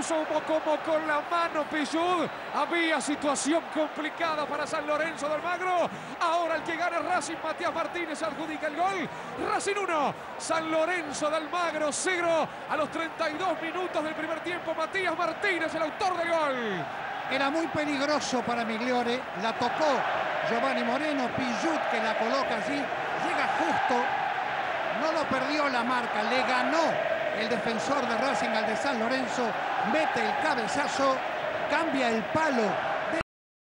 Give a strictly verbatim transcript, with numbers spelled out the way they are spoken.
puso como con la mano Pichud. Había situación complicada para San Lorenzo de Almagro. Ahora el que gana Racing, Matías Martínez, adjudica el gol. Racing uno, San Lorenzo de Almagro cero. A los treinta y dos minutos del primer tiempo, Matías Martínez, el autor del gol. Era muy peligroso para Migliore. La tocó Giovanni Moreno. Pichud, que la coloca allí, llega justo. No lo perdió la marca, le ganó el defensor de Racing al de San Lorenzo, mete el cabezazo, cambia el palo